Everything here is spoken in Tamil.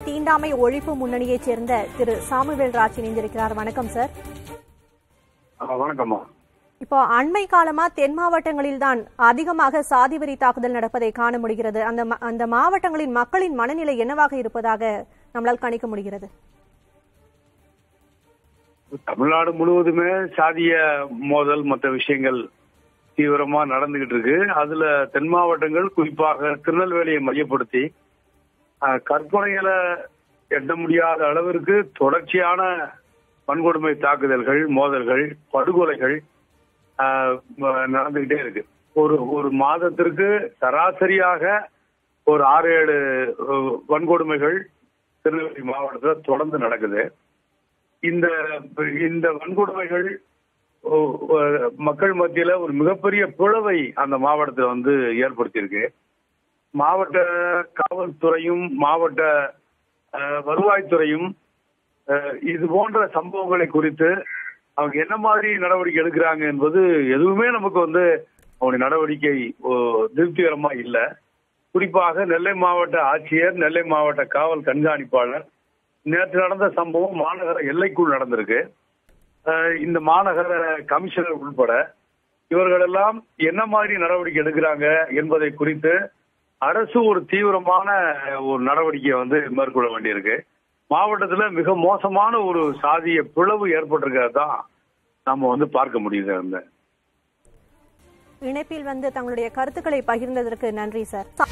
தீண்டாமை ஒழிப்பு முன்னணியைச் சேர்ந்த திரு சாமுவேல் ராஜ் இணைந்திருக்கிறார். வணக்கம் சார். வணக்கம்மா. இப்போ அண்மை காலமா தென் மாவட்டங்களில் தான் அதிகமாக சாதிவெறி தாக்குதல் நடப்பதை காண முடிகிறது. அந்த மாவட்டங்களின் மக்களின் மனநிலை என்னவாக இருப்பதாக நம்மளால் கணிக்க முடிகிறது? தமிழ்நாடு முழுவதுமே சாதிய மோதல் மற்ற விஷயங்கள் தீவிரமா நடந்துகிட்டு இருக்கு. அதுல தென் மாவட்டங்கள் குறிப்பாக திருநெல்வேலியை மையப்படுத்தி கற்பனைகளை எட்ட முடியாத அளவிற்கு தொடர்ச்சியான வன்கொடுமை தாக்குதல்கள், மோதல்கள், படுகொலைகள் நடந்துகிட்டே இருக்கு. ஒரு மாதத்திற்கு சராசரியாக ஒரு 6-7 வன்கொடுமைகள் திருநெல்வேலி மாவட்டத்தில் தொடர்ந்து நடக்குது. இந்த வன்கொடுமைகள் மக்கள் மத்தியில ஒரு மிகப்பெரிய பிளவை அந்த மாவட்டத்தில் ஏற்படுத்தியிருக்கு. மாவட்ட காவல்துறையும் மாவட்ட வருவாய்த்துறையும் இது போன்ற சம்பவங்களை குறித்து அவங்க என்ன மாதிரி நடவடிக்கை எடுக்கிறாங்க என்பது எதுவுமே நமக்கு அவங்களுடைய நடவடிக்கை திருப்திகரமா இல்லை. குறிப்பாக நெல்லை மாவட்ட ஆட்சியர், நெல்லை மாவட்ட காவல் கண்காணிப்பாளர், நேற்று நடந்த சம்பவம் மாநகர எல்லைக்குள் நடந்திருக்கு. இந்த மாநகர கமிஷனர் உட்பட இவர்களெல்லாம் என்ன மாதிரி நடவடிக்கை எடுக்கிறாங்க என்பதை குறித்து அரசு ஒரு தீவிரமான ஒரு நடவடிக்கையை மேற்கொள்ள வேண்டியிருக்கு. மாவட்டத்துல மிக மோசமான ஒரு சாதிய பிளவு ஏற்பட்டிருக்கிறதான் நாம பார்க்க முடியுது. இணைப்பில் தங்களுடைய கருத்துக்களை பகிர்ந்ததற்கு நன்றி சார்.